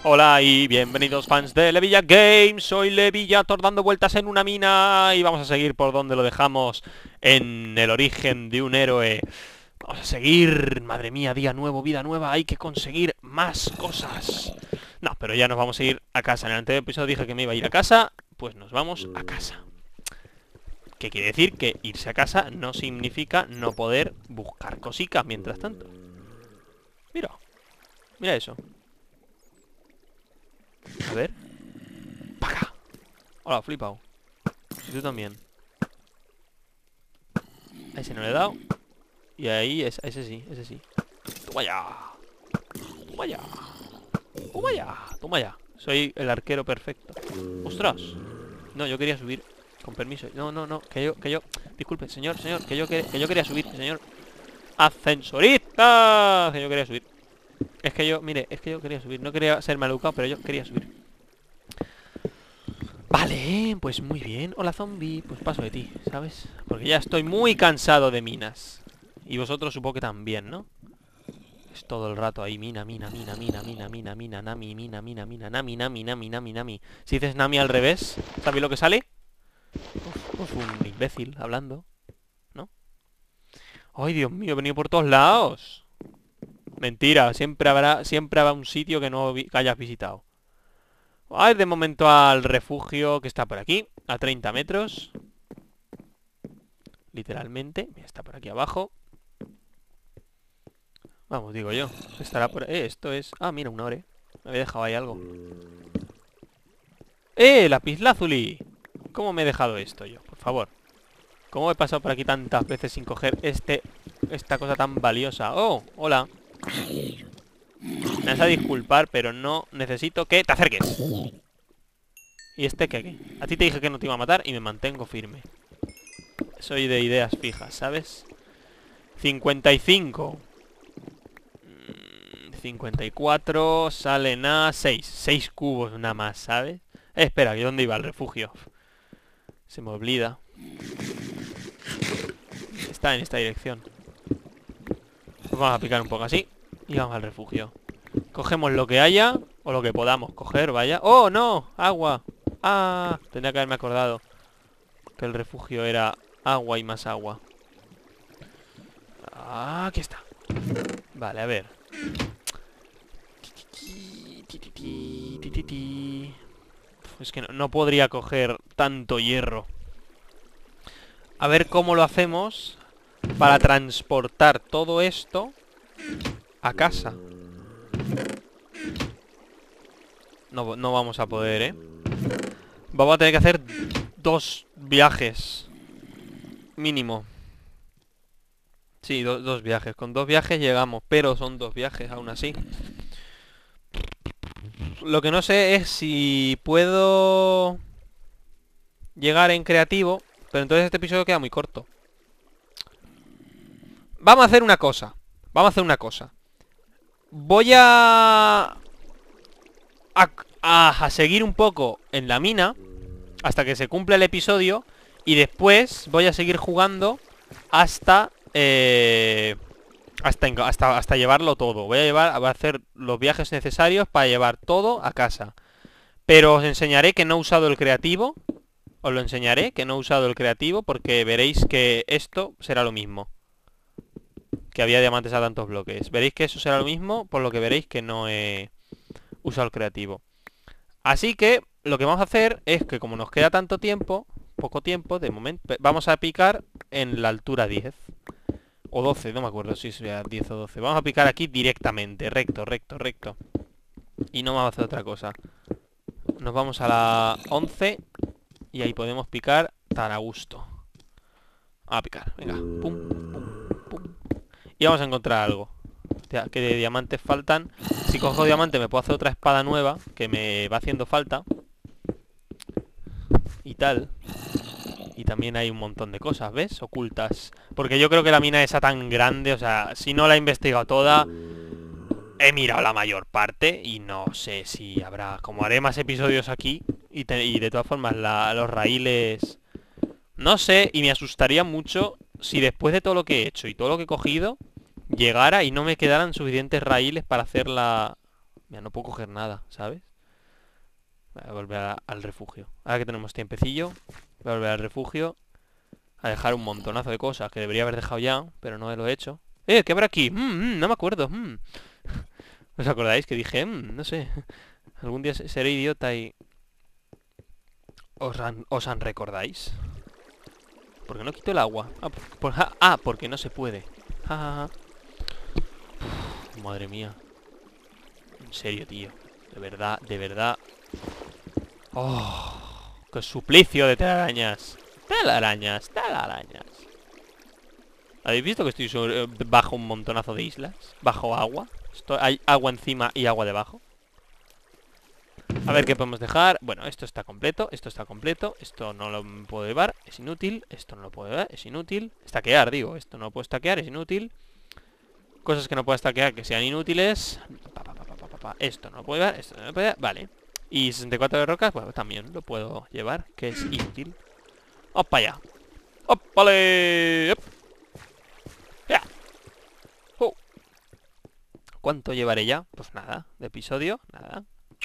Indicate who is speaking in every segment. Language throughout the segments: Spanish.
Speaker 1: Hola y bienvenidos fans de Levilla Games, soy Levillator dando vueltas en una mina y vamos a seguir por donde lo dejamos en el origen de un héroe. Vamos a seguir, madre mía, día nuevo, vida nueva, hay que conseguir más cosas. No, pero ya nos vamos a ir a casa, en el anterior episodio dije que me iba a ir a casa, pues nos vamos a casa. ¿Qué quiere decir? Que irse a casa no significa no poder buscar cositas mientras tanto. Mira, mira eso. A ver. ¡Paga! Hola, flipao. Y tú también. A ese no le he dado. Y ahí, a ese sí, ese sí. Toma ya. Toma ya. Toma ya. Toma ya. Soy el arquero perfecto. ¡Ostras! No, yo quería subir. Con permiso. No, no, no. Que yo. Disculpe, señor, señor. Que yo quería subir, señor. ¡Ascensorista! Que yo quería subir. Es que yo, mire, es que yo quería subir. No quería ser maleducado, pero yo quería subir. Vale, pues muy bien. Hola, zombie. Pues paso de ti, ¿sabes? Porque ya estoy muy cansado de minas. Y vosotros supongo que también, ¿no? Es todo el rato ahí, mina, mina, mina, mina, mina, mina, mina, nami, mina, mina, mina, nami, nami, nami, nami, nami. Si dices nami al revés, ¿sabéis lo que sale? Uf, un imbécil hablando, ¿no? ¡Ay, Dios mío! He venido por todos lados. Mentira, siempre habrá un sitio que no que hayas visitado. A ir de momento al refugio que está por aquí, a 30 metros. Literalmente, está por aquí abajo. Vamos, digo yo. Estará por... esto es... Ah, mira, un ore. Me había dejado ahí algo. ¡Lapislázuli! ¿Cómo me he dejado esto yo? Por favor. ¿Cómo he pasado por aquí tantas veces sin coger esta cosa tan valiosa? ¡Oh! Hola. Me vas a disculpar, pero no necesito que te acerques. ¿Y este qué? A ti te dije que no te iba a matar y me mantengo firme. Soy de ideas fijas, ¿sabes? 55. 54, salen a 6. 6 cubos nada más, ¿sabes? Espera, ¿que dónde iba el refugio? Se me olvida. Está en esta dirección. Pues vamos a picar un poco así. Y vamos al refugio. Cogemos lo que haya. O lo que podamos coger, vaya. ¡Oh, no! ¡Agua! ¡Ah! Tendría que haberme acordado que el refugio era agua y más agua. Ah, aquí está. Vale, a ver. Es que no podría coger tanto hierro. A ver cómo lo hacemos para transportar todo esto a casa. No vamos a poder, ¿eh? Vamos a tener que hacer 2 viajes. Mínimo. Sí, dos viajes. Con 2 viajes llegamos, pero son 2 viajes aún así. Lo que no sé es si puedo llegar en creativo, pero entonces este episodio queda muy corto. Vamos a hacer una cosa. Vamos a hacer una cosa. Voy a seguir un poco en la mina hasta que se cumpla el episodio y después voy a seguir jugando hasta hasta llevarlo todo. Voy a hacer los viajes necesarios para llevar todo a casa. Pero os enseñaré que no he usado el creativo. Os lo enseñaré que no he usado el creativo porque veréis que esto será lo mismo. Que había diamantes a tantos bloques. Veréis que eso será lo mismo, por lo que veréis que no he usado el creativo. Así que lo que vamos a hacer es que como nos queda tanto tiempo, poco tiempo de momento, vamos a picar en la altura 10. O 12, no me acuerdo si sería 10 o 12. Vamos a picar aquí directamente, recto, recto, recto. Y no vamos a hacer otra cosa. Nos vamos a la 11 y ahí podemos picar tan a gusto. A picar, venga, pum, pum, pum. Y vamos a encontrar algo. Que de diamantes faltan. Si cojo diamante me puedo hacer otra espada nueva que me va haciendo falta. Y tal. Y también hay un montón de cosas, ¿ves? Ocultas. Porque yo creo que la mina esa tan grande, o sea, si no la he investigado toda, he mirado la mayor parte y no sé si habrá... Como haré más episodios aquí y de todas formas los raíles... No sé, y me asustaría mucho si después de todo lo que he hecho y todo lo que he cogido, llegara y no me quedaran suficientes raíles para hacer Mira, no puedo coger nada, ¿sabes? Voy a volver al refugio. Ahora que tenemos tiempecillo, voy a volver al refugio a dejar un montonazo de cosas que debería haber dejado ya, pero no lo he hecho. ¿Qué habrá aquí? No me acuerdo. ¿Os acordáis que dije? No sé. Algún día seré idiota y... ¿Os han recordáis? ¿Por qué no quito el agua? Porque no se puede. Ja, ja, ja. Uf, madre mía. En serio, tío. De verdad, de verdad. Oh, qué suplicio de telarañas. Telarañas, telarañas. ¿Habéis visto que estoy bajo un montonazo de islas? Bajo agua. Hay agua encima y agua debajo. A ver qué podemos dejar. Bueno, esto está completo. Esto está completo. Esto no lo puedo llevar. Es inútil. Esto no lo puedo llevar. Es inútil. Stackear, digo. Esto no lo puedo stackear. Es inútil. Cosas que no puedo stackear que sean inútiles. Esto no lo puedo llevar. Esto no lo puedo llevar. Vale. Y 64 de rocas, bueno, también lo puedo llevar, que es inútil. ¡Opa allá! ¡Opale! ¡Ya! ¿Cuánto llevaré ya? Pues nada, de episodio, nada.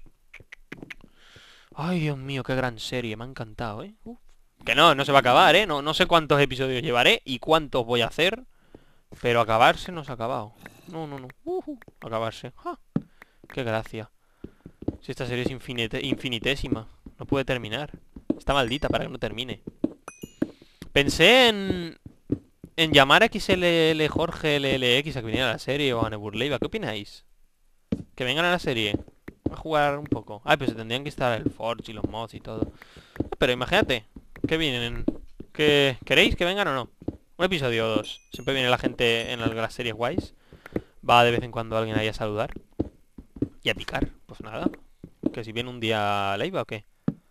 Speaker 1: Ay, Dios mío, qué gran serie, me ha encantado, ¿eh? Que no se va a acabar, ¿eh? No sé cuántos episodios llevaré y cuántos voy a hacer, pero acabarse no se ha acabado. No. Acabarse. ¡Ja! ¡Qué gracia! Si esta serie es infinitésima, no puede terminar. Está maldita para que no termine. Pensé en llamar a XLL Jorge LLX a que viniera a la serie o a Neburleiva. ¿Qué opináis? Que vengan a la serie a jugar un poco. Ay, pues se tendrían que instalar el Forge y los mods y todo. Pero imagínate que vienen. ¿Queréis que vengan o no? Un episodio o dos. Siempre viene la gente en las series guays. Va de vez en cuando alguien ahí a saludar y a picar. Pues nada. Que si viene un día a Leiva o qué.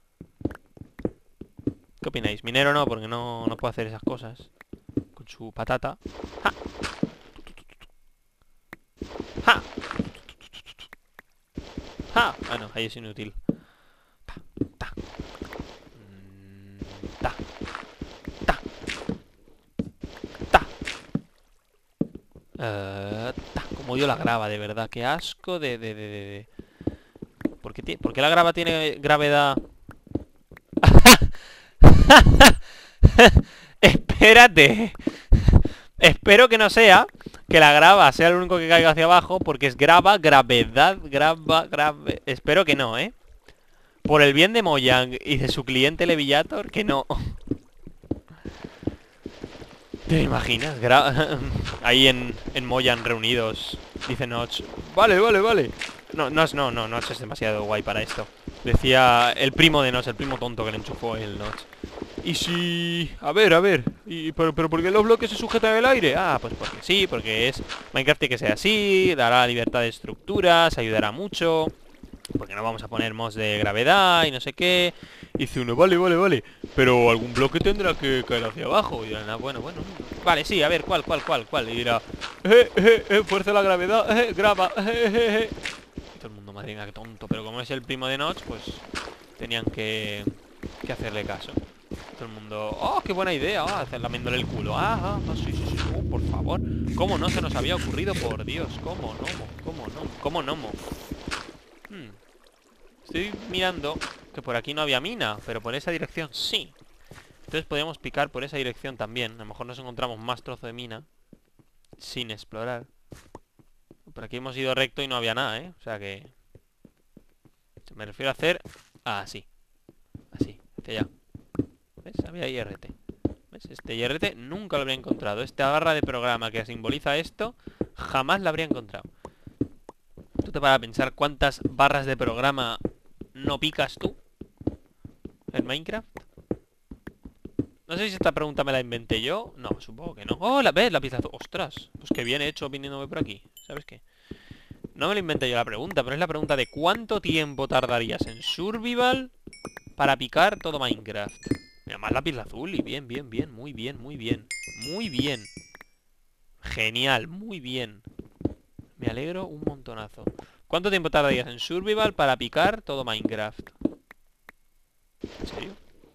Speaker 1: ¿Qué opináis? Minero no, porque no puedo hacer esas cosas. Con su patata. ¡Ja! ¡Ja! ¡Ja! Ah, no, ahí es inútil. Ta. Ta. Ta. Ta. Ta. Como dio la grava, de verdad. Qué asco de... ¿Por qué la grava tiene gravedad? Espérate. Espero que no sea que la grava sea lo único que caiga hacia abajo, porque es gravedad. Espero que no, ¿eh? Por el bien de Mojang y de su cliente Levillator, que no. ¿Te imaginas? Ahí en Mojang reunidos. Dice Notch. Vale. Notch es demasiado guay para esto. Decía el primo de Notch, el primo tonto que le enchufó el Notch. Y si... A ver. ¿Pero por qué los bloques se sujetan en el aire? Ah, pues porque sí, porque es... Minecraft tiene que ser así, dará libertad de estructuras, ayudará mucho. Porque no vamos a poner mods de gravedad y no sé qué. Y dice uno, vale. Pero algún bloque tendrá que caer hacia abajo. Y dirán, bueno. Vale, sí, a ver, ¿cuál? Y dirá, fuerza la gravedad, grava, Y todo el mundo, madre mía, qué tonto. Pero como es el primo de Notch, pues tenían que hacerle caso. Todo el mundo, oh, qué buena idea, lamiéndole el culo. Sí, por favor. ¿Cómo no se nos había ocurrido? Por Dios, ¿cómo no? Estoy mirando que por aquí no había mina, pero por esa dirección sí. Entonces podríamos picar por esa dirección también. A lo mejor nos encontramos más trozo de mina sin explorar. Por aquí hemos ido recto y no había nada, ¿eh? O sea que... Me refiero a hacer... así, hacia allá. ¿Ves? Había IRT. ¿Ves? Este IRT nunca lo habría encontrado. Esta barra de programa que simboliza esto jamás la habría encontrado. ¿Tú te paras a pensar cuántas barras de programa no picas tú en Minecraft? No sé si esta pregunta me la inventé yo. No, supongo que no. Oh, ¿ves? La pieza azul. ¡Ostras! Pues qué bien hecho viniéndome por aquí. ¿Sabes qué? No me lo inventé yo la pregunta, pero es la pregunta de ¿cuánto tiempo tardarías en Survival para picar todo Minecraft? Mira, más lápiz azul y bien. Muy bien. Genial, muy bien. Me alegro un montonazo. ¿Cuánto tiempo tardarías en Survival para picar todo Minecraft? ¿En serio?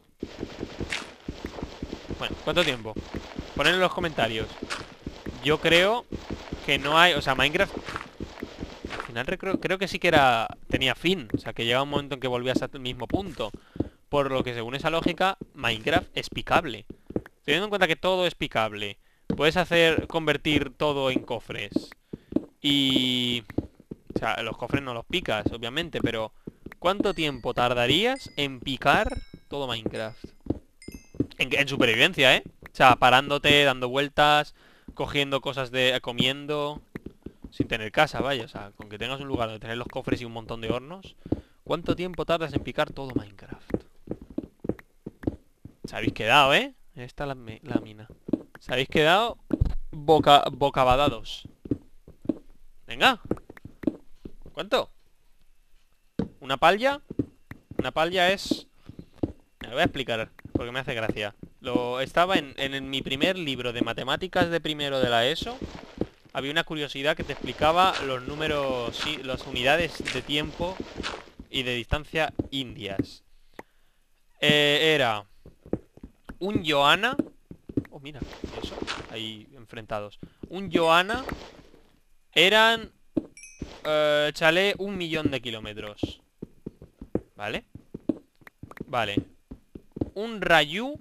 Speaker 1: Bueno, ¿cuánto tiempo? Ponedlo en los comentarios. Yo creo que no hay... O sea, Minecraft... final creo que sí que tenía fin. O sea, que llega un momento en que volvías al mismo punto. Por lo que según esa lógica, Minecraft es picable. Teniendo en cuenta que todo es picable, puedes convertir todo en cofres. Y... O sea, los cofres no los picas, obviamente, pero ¿cuánto tiempo tardarías en picar todo Minecraft? En supervivencia, ¿eh? O sea, parándote, dando vueltas, cogiendo cosas comiendo, sin tener casa, vaya. O sea, con que tengas un lugar donde tener los cofres y un montón de hornos. ¿Cuánto tiempo tardas en picar todo Minecraft? Se habéis quedado, ¿eh? Esta es la mina. Se habéis quedado bocabadados. Venga. ¿Cuánto? ¿Una palla? Una palla es... Me lo voy a explicar, porque me hace gracia. Estaba en mi primer libro de matemáticas de primero de la ESO. Había una curiosidad que te explicaba los números, sí, las unidades de tiempo y de distancia indias. Era un Johanna. Oh, mira, eso, ahí enfrentados. Un Johanna eran, échale 1.000.000 de kilómetros. ¿Vale? Vale. Un Rayu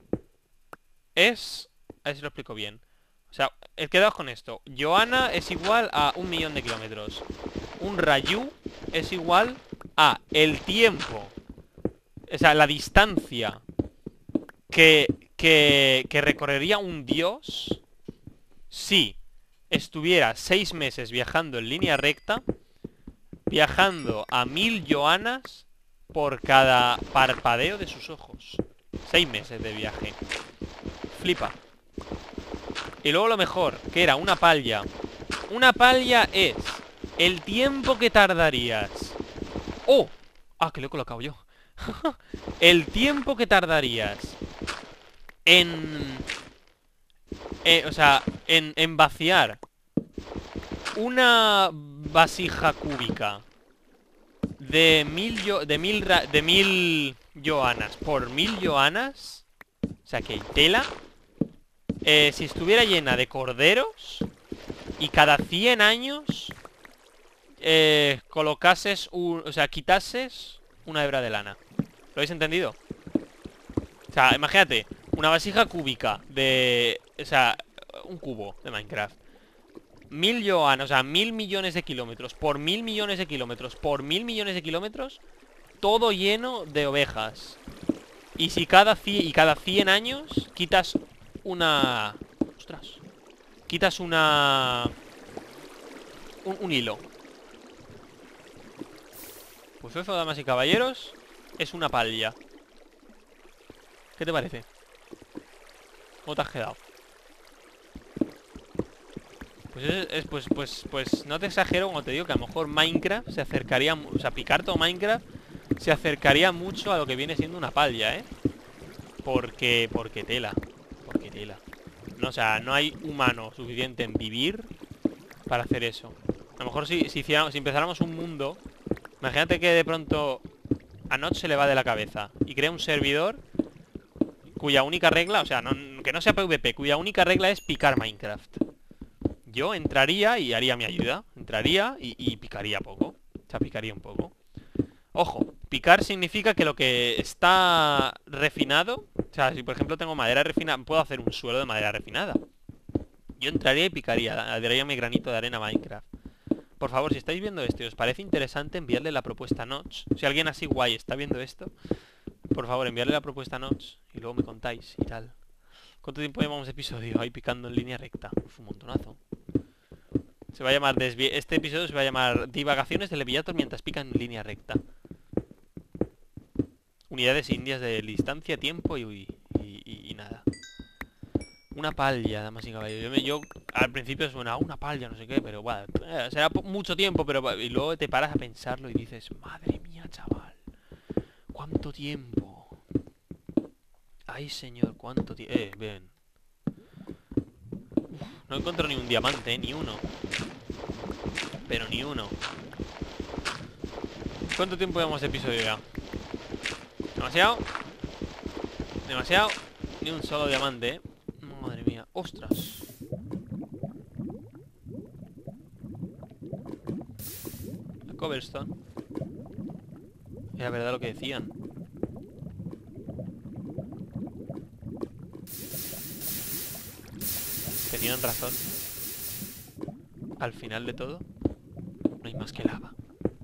Speaker 1: es... A ver si lo explico bien. O sea, quedaos con esto. Johanna es igual a 1.000.000 de kilómetros. Un Rayu es igual a el tiempo, o sea, la distancia que recorrería un dios si estuviera 6 meses viajando en línea recta, viajando a 1.000 Johannas por cada parpadeo de sus ojos. 6 meses de viaje. Flipa. Y luego lo mejor, que era una palla. Una palla es el tiempo que tardarías. ¡Oh! Ah, que lo he colocado yo. El tiempo que tardarías en... o sea, en vaciar una vasija cúbica de 1.000 Johannas por 1.000 Johannas. O sea, que hay tela. Si estuviera llena de corderos y cada 100 años colocases o sea, quitases una hebra de lana. ¿Lo habéis entendido? O sea, imagínate, una vasija cúbica de... O sea, un cubo de Minecraft. 1.000 Johannas, o sea, 1.000.000.000 de kilómetros por 1.000.000.000 de kilómetros por 1.000.000.000 de kilómetros. Todo lleno de ovejas. Y si cada 100 años quitas una... Ostras. Quitas una... Un hilo. Pues eso, damas y caballeros, es una palla. ¿Qué te parece? ¿Cómo te has quedado? Pues no te exagero cuando te digo que a lo mejor Minecraft se acercaría... O sea, picar todo Minecraft se acercaría mucho a lo que viene siendo una palla, ¿eh? Porque tela. Porque tela. No, o sea, no hay humano suficiente en vivir para hacer eso. A lo mejor si empezáramos un mundo... Imagínate que de pronto a Notch se le va de la cabeza y crea un servidor cuya única regla, o sea, que no sea PvP, cuya única regla es picar Minecraft. Yo entraría y haría mi ayuda. Entraría y picaría poco. O sea, picaría un poco. Ojo, picar significa que lo que está refinado... O sea, si por ejemplo tengo madera refinada, puedo hacer un suelo de madera refinada. Yo entraría y picaría, daría mi granito de arena a Minecraft. Por favor, si estáis viendo esto y os parece interesante, enviarle la propuesta a Notch. Si alguien así guay está viendo esto, por favor, enviarle la propuesta a Notch y luego me contáis y tal. ¿Cuánto tiempo llevamos de episodio ahí picando en línea recta? Uf, un montonazo. Se va a llamar este episodio se va a llamar Divagaciones de Leviator mientras pica en línea recta. Unidades indias de distancia, tiempo y nada. Una palla, damas y caballeros. Yo al principio suena una palla, no sé qué, pero bueno, será mucho tiempo, pero y luego te paras a pensarlo y dices, madre mía, chaval, ¿cuánto tiempo? Ay, señor, cuánto tiempo. Ven. Uf, no encuentro ni un diamante, ni uno. Pero ni uno. ¿Cuánto tiempo llevamos de episodio ya? ¿Demasiado? ¿Demasiado? Ni un solo diamante, ¿eh? Madre mía. ¡Ostras! cobblestone. Era verdad lo que decían. Tenían razón. Al final de todo, no hay más que lava.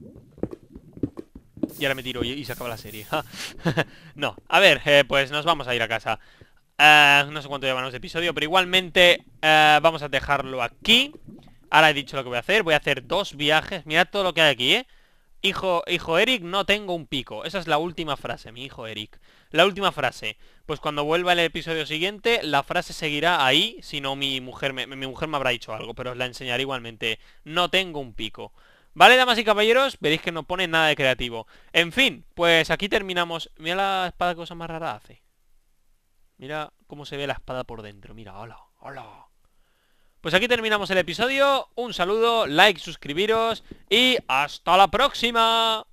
Speaker 1: Y ahora me tiro y se acaba la serie. No, a ver, pues nos vamos a ir a casa. No sé cuánto llevamos de episodio, pero igualmente vamos a dejarlo aquí. Ahora he dicho lo que voy a hacer. Voy a hacer 2 viajes. Mirad todo lo que hay aquí, Hijo Eric, no tengo un pico. Esa es la última frase, mi hijo Eric. La última frase. Pues cuando vuelva el episodio siguiente, la frase seguirá ahí. Si no, mi mujer me habrá dicho algo, pero os la enseñaré igualmente. No tengo un pico. Vale, damas y caballeros, veréis que no pone nada de creativo. En fin, pues aquí terminamos. Mira la espada, que cosa más rara hace. Mira cómo se ve la espada por dentro. Mira, hola, hola. Pues aquí terminamos el episodio. Un saludo, like, suscribiros y hasta la próxima.